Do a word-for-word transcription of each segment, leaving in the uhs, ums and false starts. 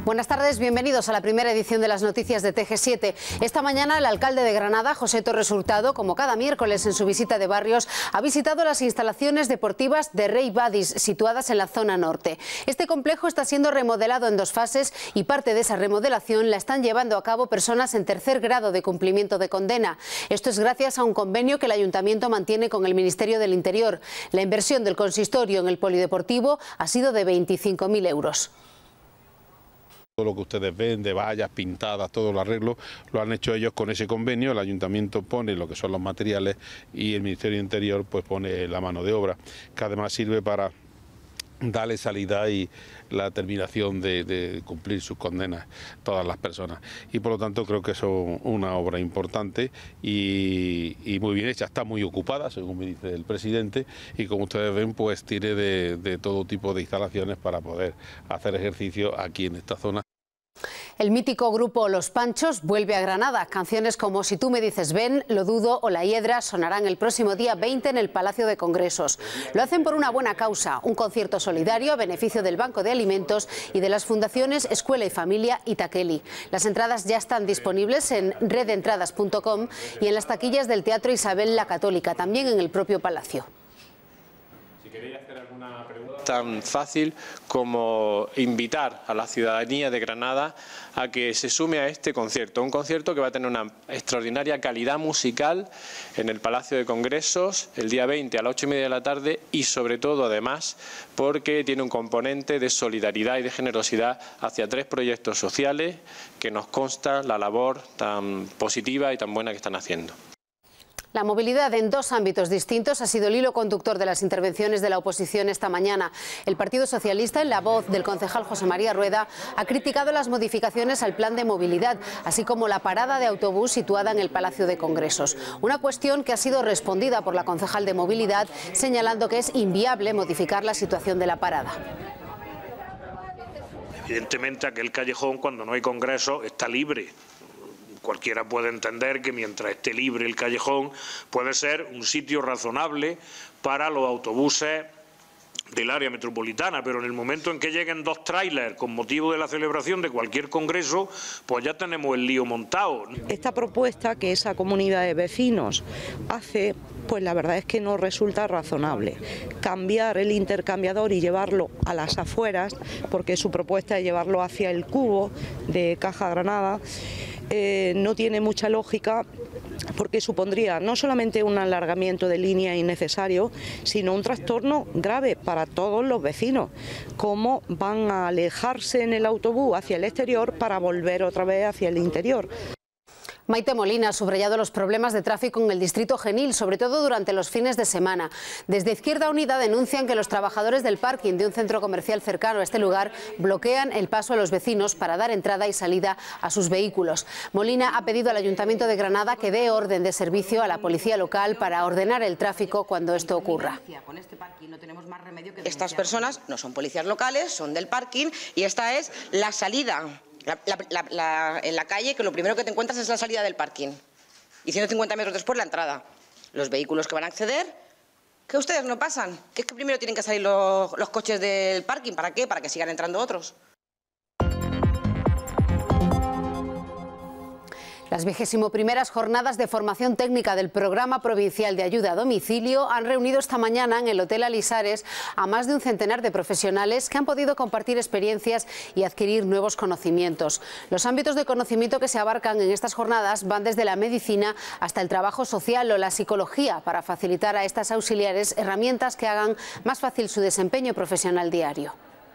Buenas tardes, bienvenidos a la primera edición de las noticias de T G siete. Esta mañana el alcalde de Granada, José Torres Hurtado, como cada miércoles en su visita de barrios, ha visitado las instalaciones deportivas de Rey Badis, situadas en la zona norte. Este complejo está siendo remodelado en dos fases y parte de esa remodelación la están llevando a cabo personas en tercer grado de cumplimiento de condena. Esto es gracias a un convenio que el Ayuntamiento mantiene con el Ministerio del Interior. La inversión del consistorio en el polideportivo ha sido de veinticinco mil euros. Todo lo que ustedes ven de vallas pintadas, todo el arreglo, lo han hecho ellos con ese convenio. El Ayuntamiento pone lo que son los materiales y el Ministerio del Interior pues pone la mano de obra, que además sirve para darle salida y la terminación de, de cumplir sus condenas todas las personas. Y por lo tanto creo que es una obra importante y, y muy bien hecha. Está muy ocupada, según me dice el presidente, y como ustedes ven pues tiene de, de todo tipo de instalaciones para poder hacer ejercicio aquí en esta zona. El mítico grupo Los Panchos vuelve a Granada. Canciones como Si tú me dices ven, Lo dudo o La hiedra sonarán el próximo día veinte en el Palacio de Congresos. Lo hacen por una buena causa, un concierto solidario a beneficio del Banco de Alimentos y de las fundaciones Escuela y Familia y Taqueli. Las entradas ya están disponibles en red entradas punto com y en las taquillas del Teatro Isabel la Católica, también en el propio Palacio. Si queréis hacer alguna pregunta. Tan fácil como invitar a la ciudadanía de Granada a que se sume a este concierto, un concierto que va a tener una extraordinaria calidad musical en el Palacio de Congresos el día veinte a las ocho y media de la tarde y sobre todo además porque tiene un componente de solidaridad y de generosidad hacia tres proyectos sociales que nos consta la labor tan positiva y tan buena que están haciendo. La movilidad en dos ámbitos distintos ha sido el hilo conductor de las intervenciones de la oposición esta mañana. El Partido Socialista, en la voz del concejal José María Rueda, ha criticado las modificaciones al plan de movilidad, así como la parada de autobús situada en el Palacio de Congresos. Una cuestión que ha sido respondida por la concejal de Movilidad, señalando que es inviable modificar la situación de la parada. Evidentemente aquel callejón, cuando no hay congreso, está libre. Cualquiera puede entender que mientras esté libre el callejón puede ser un sitio razonable para los autobuses del área metropolitana, pero en el momento en que lleguen dos tráilers con motivo de la celebración de cualquier congreso, pues ya tenemos el lío montado. Esta propuesta que esa comunidad de vecinos hace, pues la verdad es que no resulta razonable. Cambiar el intercambiador y llevarlo a las afueras, porque su propuesta es llevarlo hacia el cubo de Caja Granada, Eh, no tiene mucha lógica porque supondría no solamente un alargamiento de línea innecesario, sino un trastorno grave para todos los vecinos. Cómo van a alejarse en el autobús hacia el exterior para volver otra vez hacia el interior. Maite Molina ha subrayado los problemas de tráfico en el distrito Genil, sobre todo durante los fines de semana. Desde Izquierda Unida denuncian que los trabajadores del parking de un centro comercial cercano a este lugar bloquean el paso a los vecinos para dar entrada y salida a sus vehículos. Molina ha pedido al Ayuntamiento de Granada que dé orden de servicio a la policía local para ordenar el tráfico cuando esto ocurra. Estas personas no son policías locales, son del parking y esta es la salida. La, la, la, la, en la calle, que lo primero que te encuentras es la salida del parking y ciento cincuenta metros después la entrada. Los vehículos que van a acceder, que ustedes no pasan, que es que primero tienen que salir los, los coches del parking. ¿Para qué? Para que sigan entrando otros. Las vigésimo primeras jornadas de formación técnica del Programa Provincial de Ayuda a Domicilio han reunido esta mañana en el Hotel Alisares a más de un centenar de profesionales que han podido compartir experiencias y adquirir nuevos conocimientos. Los ámbitos de conocimiento que se abarcan en estas jornadas van desde la medicina hasta el trabajo social o la psicología, para facilitar a estas auxiliares herramientas que hagan más fácil su desempeño profesional diario.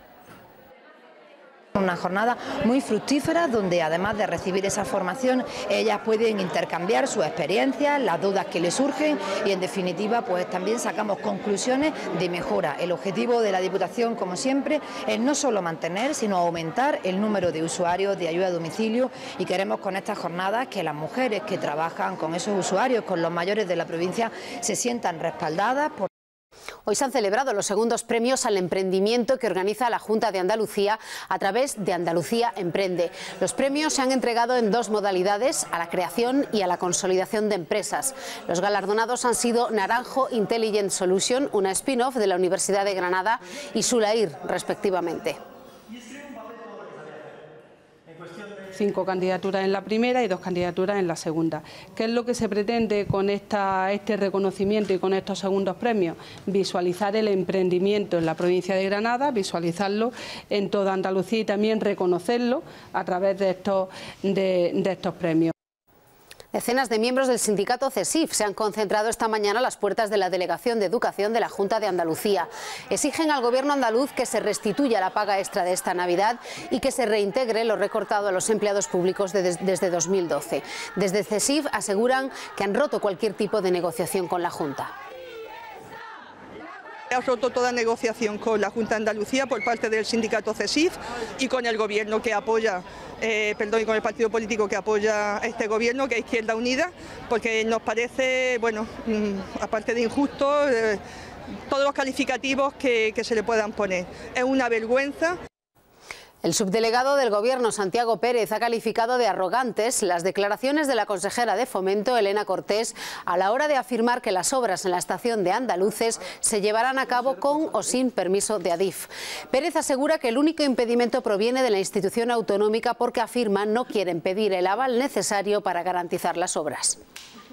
Una jornada muy fructífera donde además de recibir esa formación ellas pueden intercambiar sus experiencias, las dudas que les surgen y en definitiva pues también sacamos conclusiones de mejora. El objetivo de la Diputación, como siempre, es no solo mantener sino aumentar el número de usuarios de ayuda a domicilio y queremos con estas jornadas que las mujeres que trabajan con esos usuarios, con los mayores de la provincia, se sientan respaldadas por Hoy se han celebrado los segundos premios al emprendimiento que organiza la Junta de Andalucía a través de Andalucía Emprende. Los premios se han entregado en dos modalidades, a la creación y a la consolidación de empresas. Los galardonados han sido Naranjo Intelligent Solution, una spin-off de la Universidad de Granada, y Sulair, respectivamente. Cinco candidaturas en la primera y dos candidaturas en la segunda. ¿Qué es lo que se pretende con esta, este reconocimiento y con estos segundos premios? Visualizar el emprendimiento en la provincia de Granada, visualizarlo en toda Andalucía y también reconocerlo a través de estos, de, de estos premios. Decenas de miembros del sindicato CESIF se han concentrado esta mañana a las puertas de la Delegación de Educación de la Junta de Andalucía. Exigen al Gobierno andaluz que se restituya la paga extra de esta Navidad y que se reintegre lo recortado a los empleados públicos de, desde dos mil doce. Desde CESIF aseguran que han roto cualquier tipo de negociación con la Junta. Ha roto toda negociación con la Junta de Andalucía por parte del sindicato CESIF y con el gobierno que apoya, eh, perdón, y con el partido político que apoya a este gobierno, que es Izquierda Unida, porque nos parece, bueno, mmm, aparte de injusto, eh, todos los calificativos que, que se le puedan poner. Es una vergüenza. El subdelegado del Gobierno, Santiago Pérez, ha calificado de arrogantes las declaraciones de la consejera de Fomento, Elena Cortés, a la hora de afirmar que las obras en la estación de Andaluces se llevarán a cabo con o sin permiso de Adif. Pérez asegura que el único impedimento proviene de la institución autonómica porque afirma no quieren pedir el aval necesario para garantizar las obras.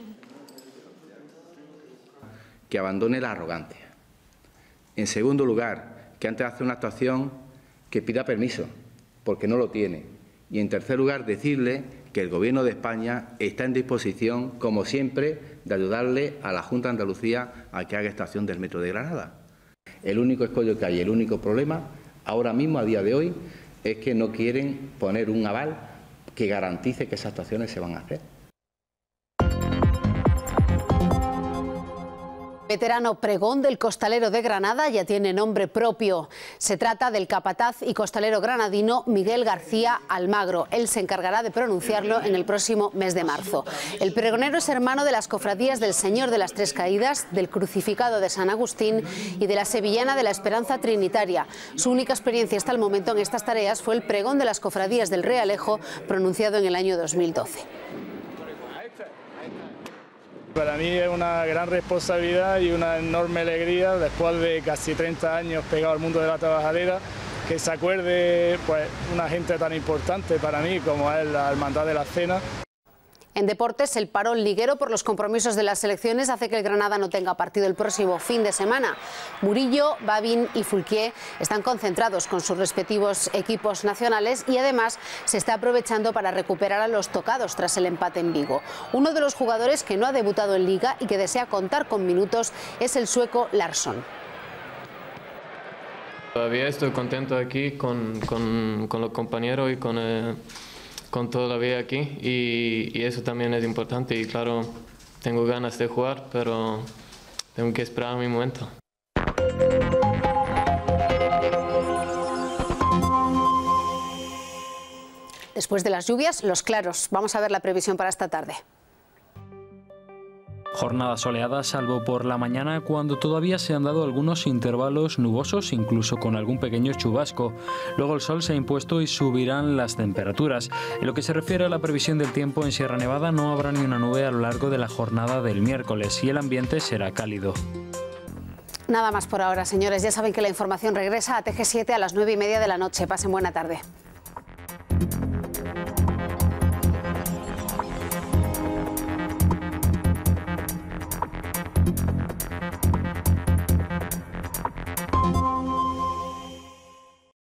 Que abandone la arrogancia. En segundo lugar, que antes de hacer una actuación que pida permiso, porque no lo tiene. Y en tercer lugar, decirle que el Gobierno de España está en disposición, como siempre, de ayudarle a la Junta de Andalucía a que haga esta acción del Metro de Granada. El único escollo que hay, el único problema, ahora mismo, a día de hoy, es que no quieren poner un aval que garantice que esas actuaciones se van a hacer. Veterano pregón del costalero de Granada ya tiene nombre propio. Se trata del capataz y costalero granadino Miguel García Almagro. Él se encargará de pronunciarlo en el próximo mes de marzo. El pregonero es hermano de las cofradías del Señor de las Tres Caídas, del Crucificado de San Agustín y de la Sevillana de la Esperanza Trinitaria. Su única experiencia hasta el momento en estas tareas fue el pregón de las cofradías del Realejo, pronunciado en el año dos mil doce. Para mí es una gran responsabilidad y una enorme alegría, después de casi treinta años pegado al mundo de la tabacalera, que se acuerde pues una gente tan importante para mí como es la Hermandad de la Cena. En deportes, el parón liguero por los compromisos de las selecciones hace que el Granada no tenga partido el próximo fin de semana. Murillo, Babín y Fulquier están concentrados con sus respectivos equipos nacionales y además se está aprovechando para recuperar a los tocados tras el empate en Vigo. Uno de los jugadores que no ha debutado en Liga y que desea contar con minutos es el sueco Larsson. Todavía estoy contento aquí con, con, con los compañeros y con... Eh... con toda la vida aquí y, y eso también es importante y claro, tengo ganas de jugar, pero tengo que esperar mi momento. Después de las lluvias, los claros. Vamos a ver la previsión para esta tarde. Jornada soleada, salvo por la mañana, cuando todavía se han dado algunos intervalos nubosos, incluso con algún pequeño chubasco. Luego el sol se ha impuesto y subirán las temperaturas. En lo que se refiere a la previsión del tiempo, en Sierra Nevada no habrá ni una nube a lo largo de la jornada del miércoles y el ambiente será cálido. Nada más por ahora, señores. Ya saben que la información regresa a T G siete a las nueve y media de la noche. Pasen buena tarde. Thank you.